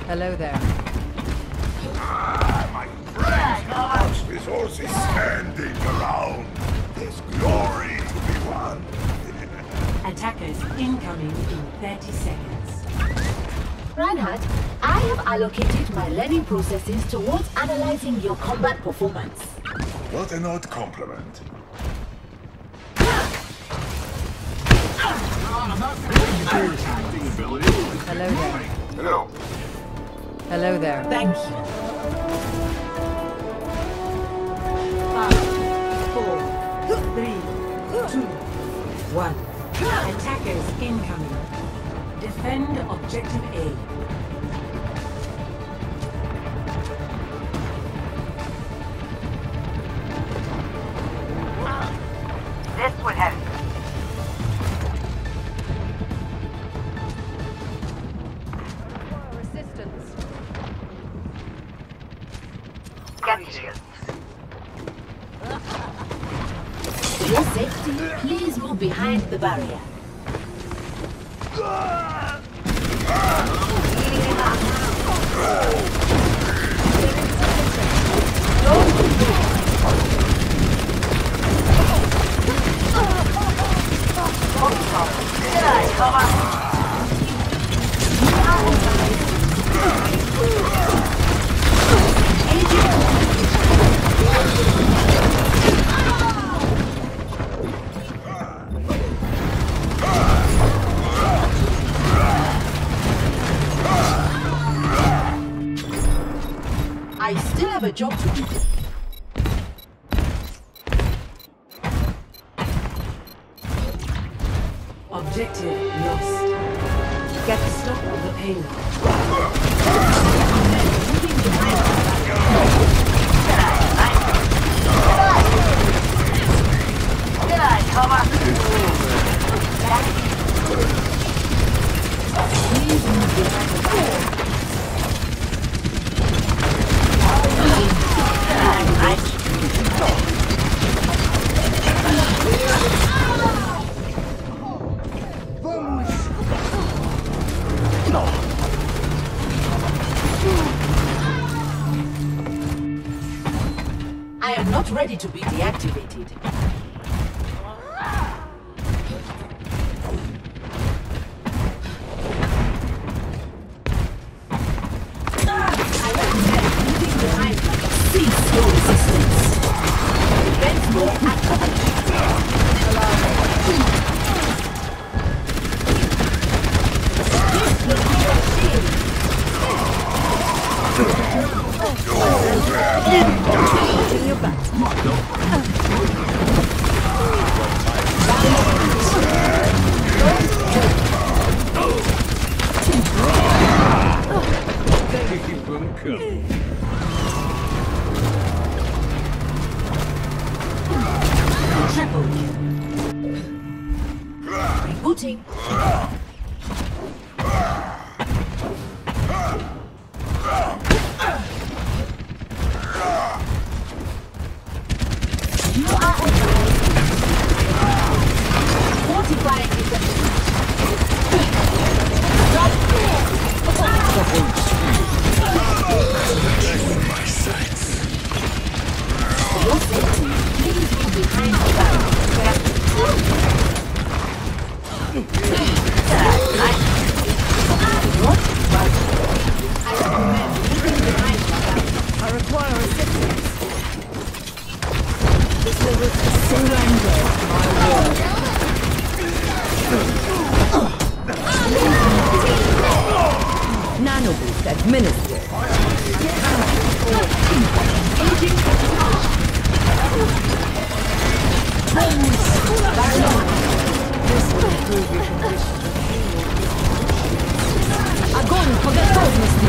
Hello there. My friend, watch this horse is standing around. There's glory to be won. Attackers incoming in 30 seconds. Reinhardt, I have allocated my learning processes towards analyzing your combat performance. What an odd compliment. Hello there. Hello. Hello there. Thank you. 5, 4, 3, 2, 1. Attackers incoming. Defend objective A. This would help. Resistance. Get you. For your safety, please move behind the barrier. I still have a job to do. Objective lost. Get the stop of the payload. I am not ready to be deactivated. I recommend leaving behind cease your resistance. Prevent more activity. This will be your shield. Watching your back. Triple Rebooting. You are advised. Fortifying My sights. For your safety, please move behind the barrier. What? I recommend moving behind the barrier. I require assistance. This will surrender my word. Nano boost administered. This will improve your condition. Огонь по готовности!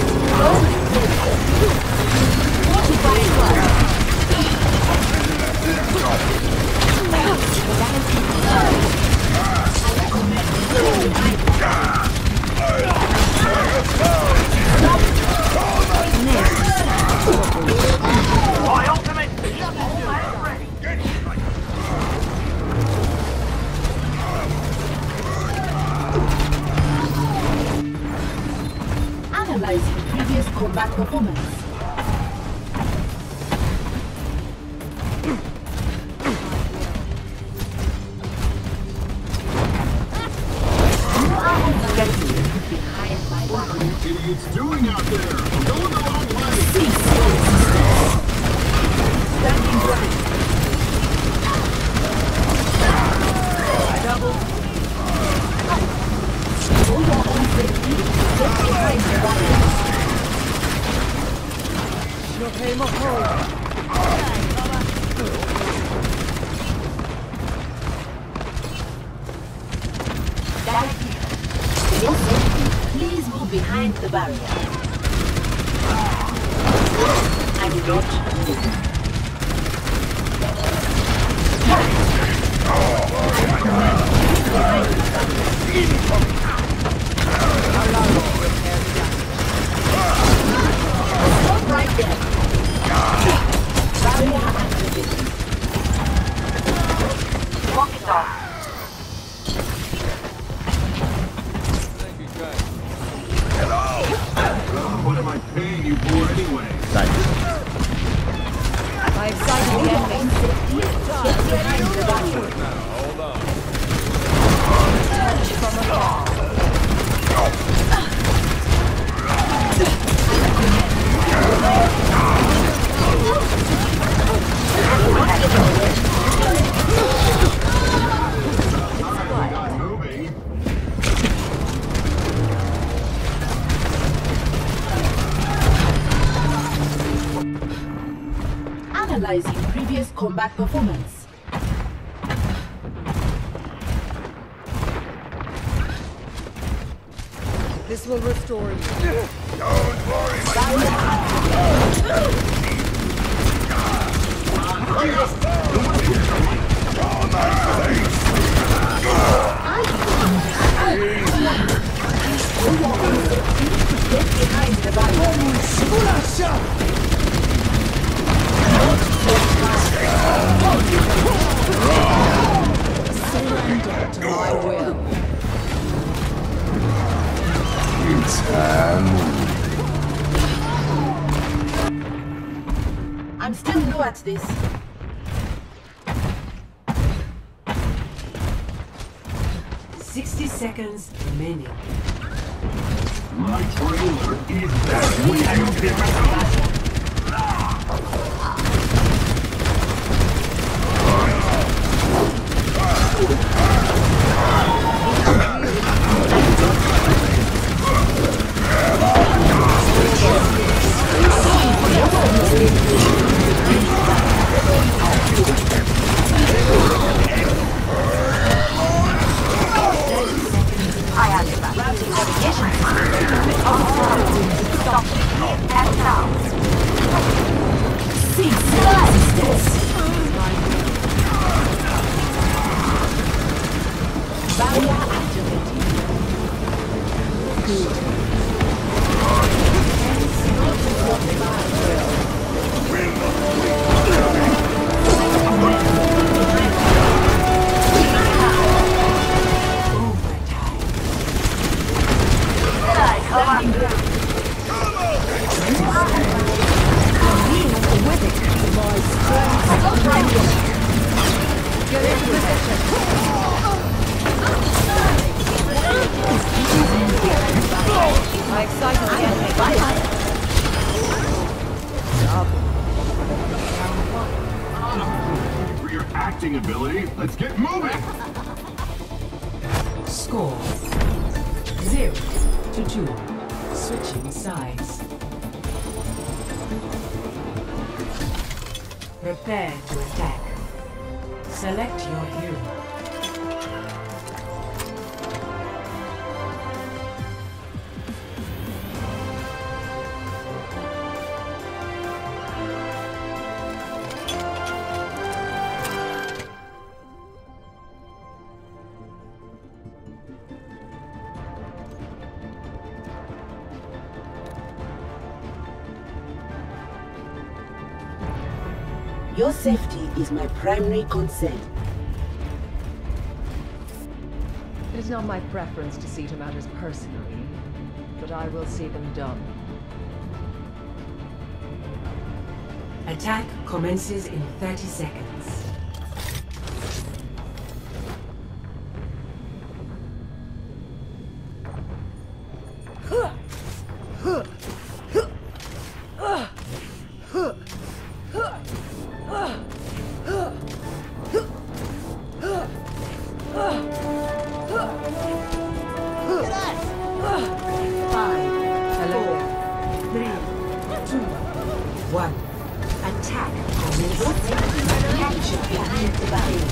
My ultimate is almost ready. Analyzing previous combat performance. What are you idiots doing out there? Go the wrong way! Standing ready. Double. For your own safety, get behind the barrier. No pay more hole. Your safety, please move behind the barrier. I do not move. Stop right there. Barrier activated. Walk it off. What am I paying you for anyway? I excited the enemy. Get behind the barrier. Touch from afar. Not moving. Analyzing previous combat performance. This will restore you. Don't worry, my Get behind the barrier. Surrender to my will. I'm still new at this. Seconds remaining. My trailer is back when you get I excited the enemy. for your acting ability. Let's get moving. Score 0-2. Switching sides. Prepare to attack. Select your hero. Your safety is my primary concern. It is not my preference to see to matters personally, but but I will see them done. Attack commences in 30 seconds. Attack commences. Capture behind the barrier.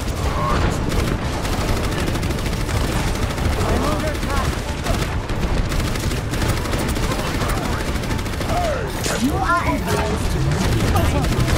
I'm under attack. You are advised to move behind the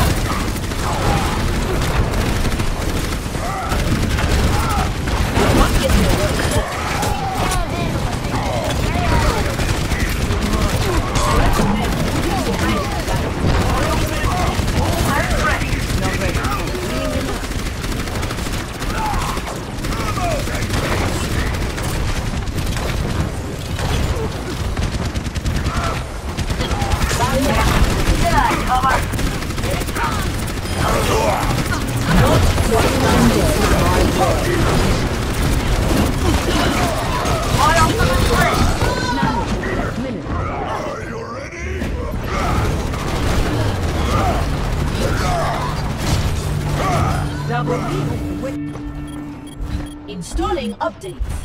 installing updates.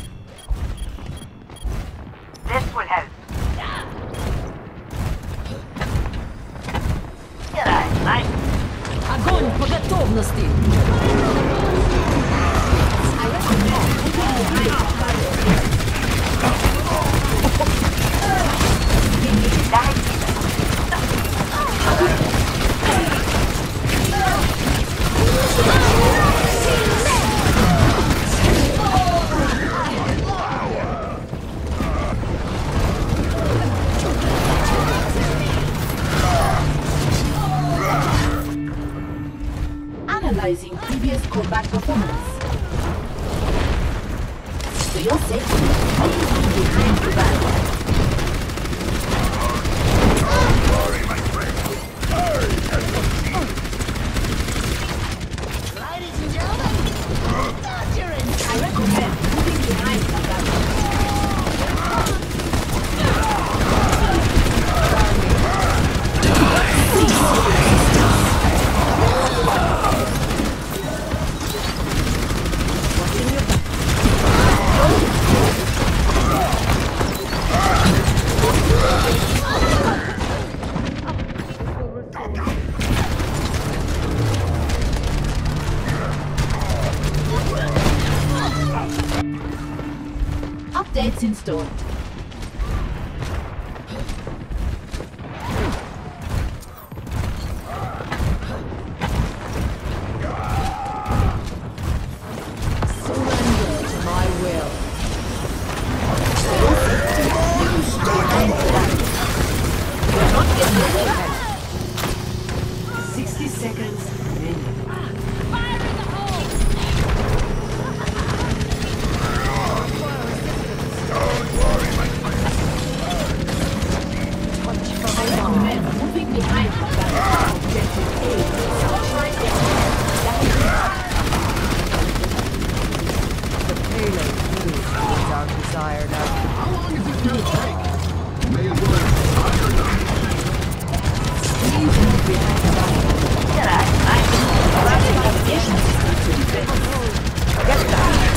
This will help. G'day, mate. Огонь по готовности! Analyzing previous combat performance. For your safety, please leave behind the barrier. Sorry, my friend. Ladies and gentlemen, I recommend moving behind the barrier. Updates installed. Surrender to my will. 60 seconds remaining. Moving behind the barrier. Objective A. Sunshine The payload is our desired outcome. How long is this gonna take? May as well start your night. Please move behind the barrier. G'day, mate. Alarming navigation system to defense. Get that.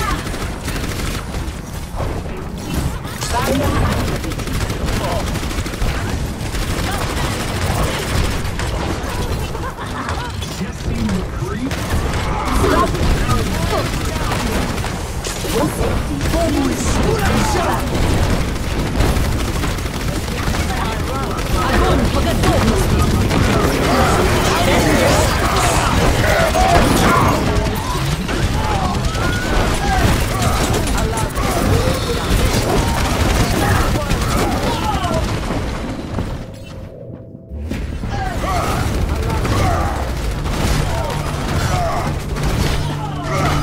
Barrier activated. Testing the creep. your safety. Огонь по готовности!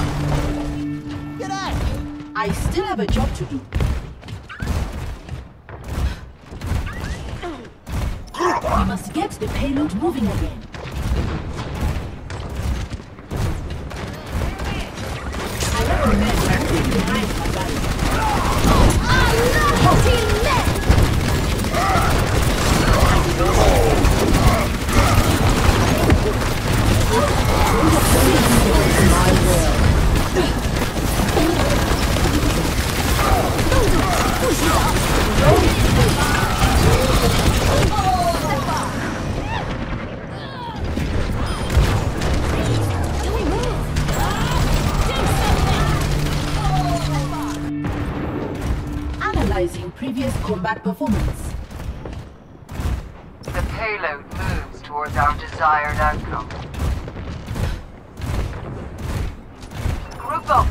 I still have a job to do. We must get the payload moving again. I recommend moving behind my barrier. Analyzing previous combat performance. The payload moves towards our desired outcome. Group up!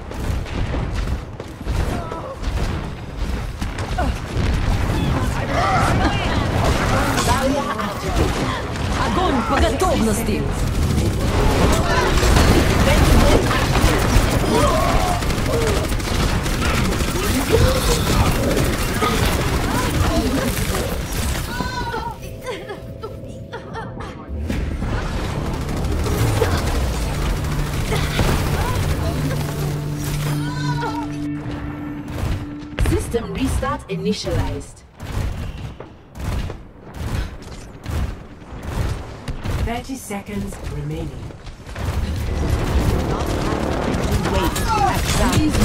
Огонь по готовности! System restart initialized. 30 seconds remaining. Please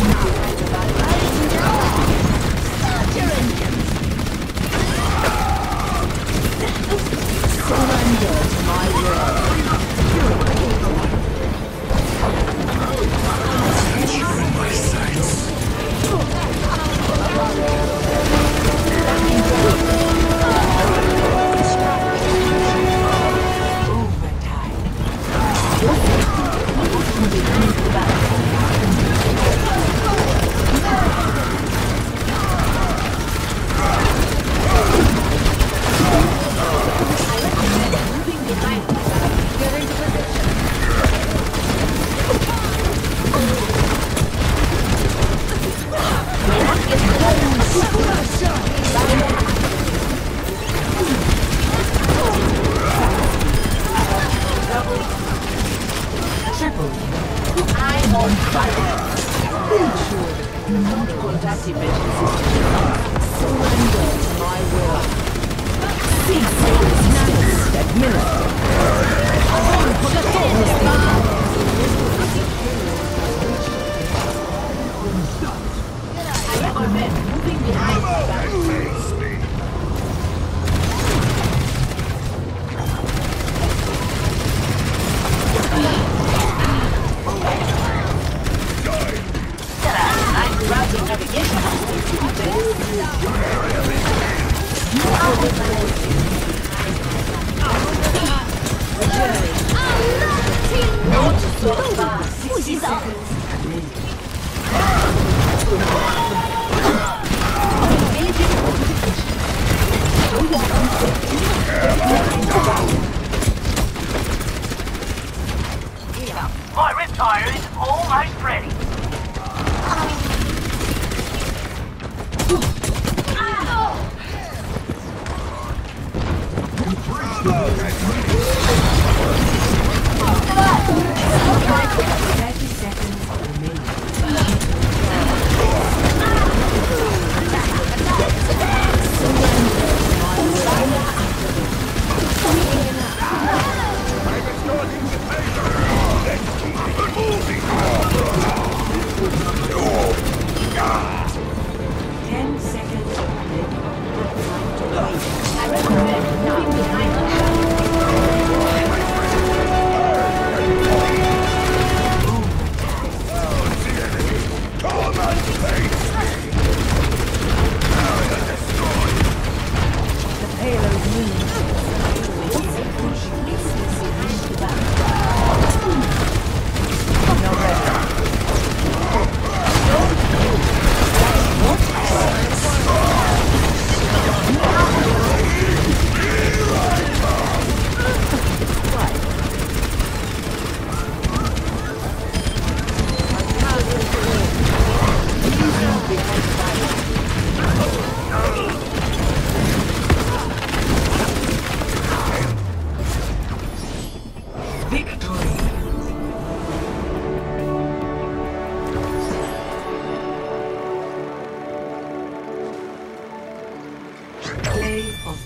I'm on fire. Not contact emergency. Surrender to my will. I recommend moving behind my back. Routing navigation not so fast. 60 seconds. My riptire is almost ready. You're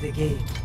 the game.